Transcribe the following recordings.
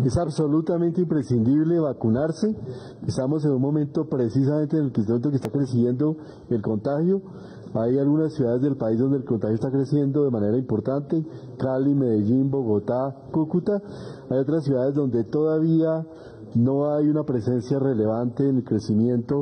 Es absolutamente imprescindible vacunarse. Estamos en un momento precisamente en el que está creciendo el contagio. Hay algunas ciudades del país donde el contagio está creciendo de manera importante: Cali, Medellín, Bogotá, Cúcuta. Hay otras ciudades donde todavía no hay una presencia relevante en el crecimiento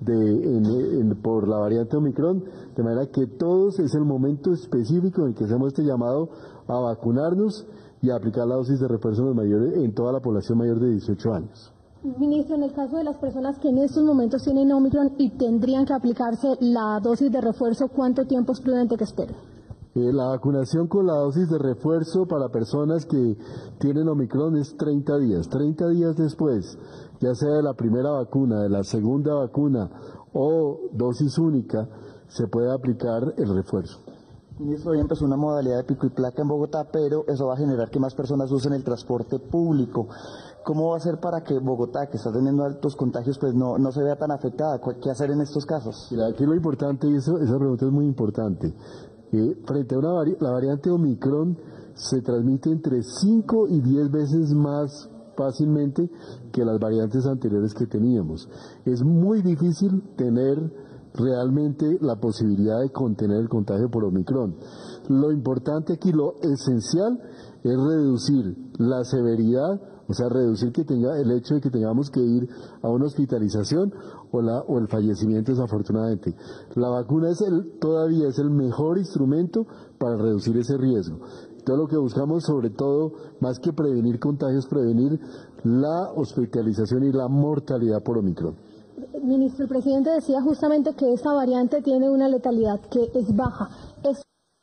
por la variante Omicron, de manera que todos es el momento específico en el que hacemos este llamado a vacunarnos y a aplicar la dosis de refuerzo en toda la población mayor de 18 años. Ministro, en el caso de las personas que en estos momentos tienen Omicron y tendrían que aplicarse la dosis de refuerzo, ¿cuánto tiempo es prudente que esperen? La vacunación con la dosis de refuerzo para personas que tienen Omicron es 30 días. 30 días después, ya sea de la primera vacuna, de la segunda vacuna o dosis única, se puede aplicar el refuerzo. Ministro, hoy empezó una modalidad de pico y placa en Bogotá, pero eso va a generar que más personas usen el transporte público. ¿Cómo va a ser para que Bogotá, que está teniendo altos contagios, pues no se vea tan afectada? ¿Qué hacer en estos casos? Mira, aquí lo importante, y esa pregunta es muy importante. Frente a la variante Omicron, se transmite entre 5 y 10 veces más fácilmente que las variantes anteriores que teníamos. Es muy difícil tener realmente la posibilidad de contener el contagio por Omicron. Lo importante aquí, lo esencial, es reducir la severidad, o sea, reducir el hecho de que tengamos que ir a una hospitalización o el fallecimiento, desafortunadamente. La vacuna todavía es el mejor instrumento para reducir ese riesgo. Todo lo que buscamos, sobre todo, más que prevenir contagios, prevenir la hospitalización y la mortalidad por Omicron. Ministro, el presidente decía justamente que esta variante tiene una letalidad que es baja. ¿Es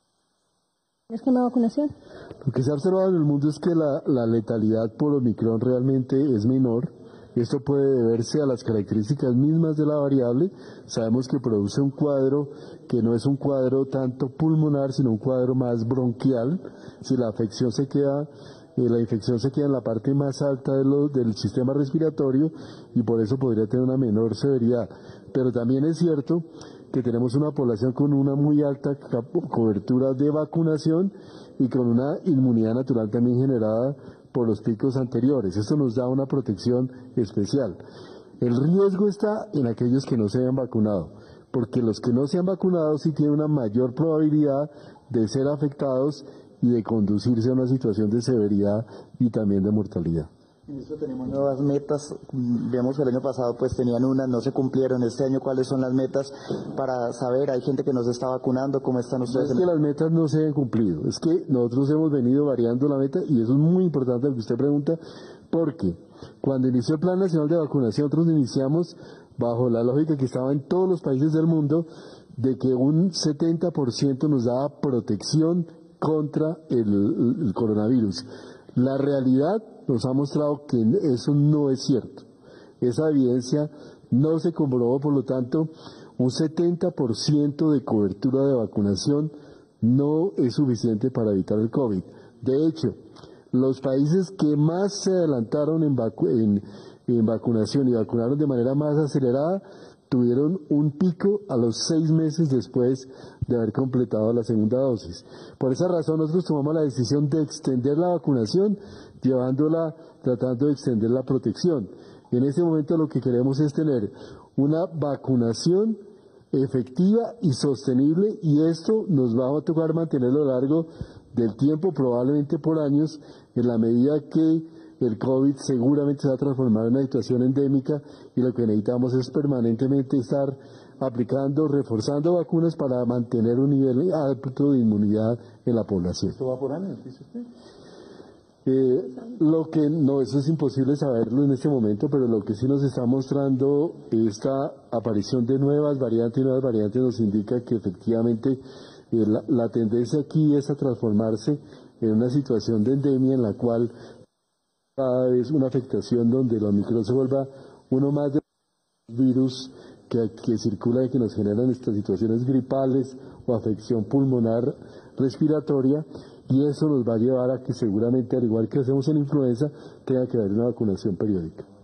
esquema de vacunación? Lo que se ha observado en el mundo es que la letalidad por Omicron realmente es menor. Esto puede deberse a las características mismas de la variable. Sabemos que produce un cuadro que no es un cuadro tanto pulmonar, sino un cuadro más bronquial. Si la infección se queda en la parte más alta del sistema respiratorio, y por eso podría tener una menor severidad. Pero también es cierto que tenemos una población con una muy alta cobertura de vacunación y con una inmunidad natural también generada por los picos anteriores. Esto nos da una protección especial. El riesgo está en aquellos que no se hayan vacunado, porque los que no se han vacunado sí tienen una mayor probabilidad de ser afectados y de conducirse a una situación de severidad y también de mortalidad. Ministro, tenemos nuevas metas. Vemos que el año pasado pues tenían unas, no se cumplieron. Este año, ¿cuáles son las metas para saber? Hay gente que nos está vacunando. ¿Cómo están ustedes? No es que las metas no se hayan cumplido, es que nosotros hemos venido variando la meta, y eso es muy importante lo que usted pregunta, porque cuando inició el Plan Nacional de Vacunación, nosotros iniciamos bajo la lógica que estaba en todos los países del mundo, de que un 70% nos daba protección contra el coronavirus. La realidad nos ha mostrado que eso no es cierto. Esa evidencia no se comprobó, por lo tanto, un 70% de cobertura de vacunación no es suficiente para evitar el COVID. De hecho, los países que más se adelantaron en vacunación y vacunaron de manera más acelerada, tuvieron un pico a los 6 meses después de haber completado la segunda dosis. Por esa razón nosotros tomamos la decisión de extender la vacunación, tratando de extender la protección. Y en este momento lo que queremos es tener una vacunación efectiva y sostenible, y esto nos va a tocar mantenerlo a lo largo del tiempo, probablemente por años, en la medida que el COVID seguramente se va a transformar en una situación endémica, y lo que necesitamos es permanentemente estar aplicando, reforzando vacunas para mantener un nivel alto de inmunidad en la población. ¿Esto va por años, dice usted? Eso es imposible saberlo en este momento, pero lo que sí nos está mostrando esta aparición de nuevas variantes nos indica que efectivamente la tendencia aquí es a transformarse en una situación de endemia, en la cual cada vez una afectación donde el Omicron se vuelva uno más de los virus que circulan y que nos generan estas situaciones gripales o afección pulmonar respiratoria, y eso nos va a llevar a que seguramente, al igual que hacemos en influenza, tenga que haber una vacunación periódica.